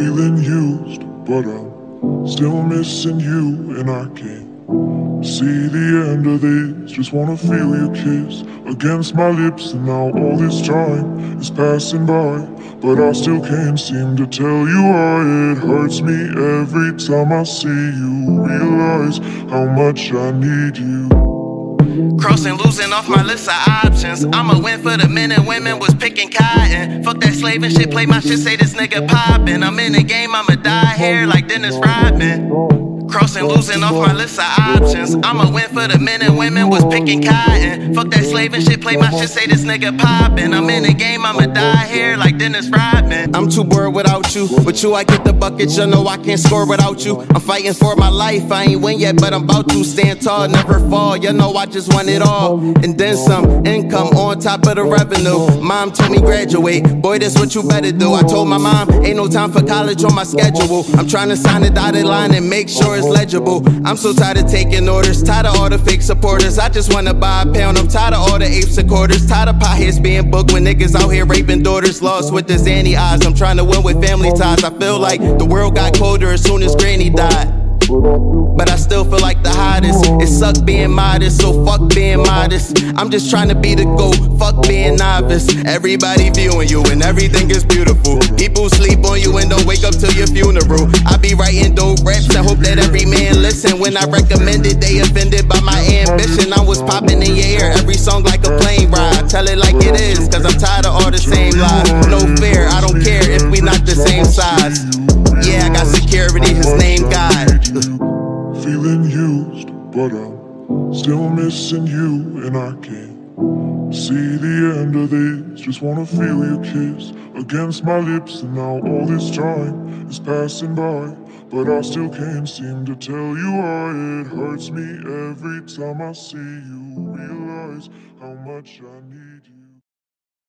Feeling used, but I'm still missing you, and I can't see the end of this. Just wanna feel your kiss against my lips, and now all this time is passing by, but I still can't seem to tell you why. It hurts me every time I see you, realize how much I need you. Crossing, losing off my list of options. I'ma win for the men and women was picking cotton. Fuck that slave and shit, play my shit, say this nigga poppin'. I'm in the game, I'ma dye hair like Dennis Rodman. Crossing, losing off my list of options. I'ma win for the men and women was picking cotton. Fuck that slave and shit, play my shit, say this nigga poppin'. I'm in the game, I'ma dye hair like Dennis Rodman. I'm too bored without you. With you, I get the buckets, you know I can't score without you. I'm fighting for my life, I ain't win yet, but I'm about to stand tall, never fall. You know I just want it all, and then some income on top of the revenue. Mom told me graduate, boy, that's what you better do. I told my mom, ain't no time for college on my schedule. I'm trying to sign a dotted line and make sure it's legible. I'm so tired of taking orders, tired of all the fake supporters. I just wanna buy a pound, I'm tired of all the apes and quarters. Tired of potheads being booked when niggas out here raping daughters. Lost with the zany eyes, I'm trying to win with family ties. I feel like the world got colder as soon as granny died, but I still feel like the hottest. It suck being modest, so fuck being modest. I'm just trying to be the GOAT, fuck being novice. Everybody viewing you and everything is beautiful. People sleep on you and don't wake up till your funeral. I be writing dope raps and hope that every man listen. When I recommend it, they offended by my ambition. I was popping in your ear, every song like a plane ride. Tell it like it is, cause I'm tired of all the same lies. No fear, I don't care if we not the same size. Yeah, I got security, his name God. Feeling used, but I'm still missing you, and I can't see the end of this. Just wanna feel your kiss against my lips, and now all this time is passing by, but I still can't seem to tell you why. It hurts me every time I see you, realize how much I need you.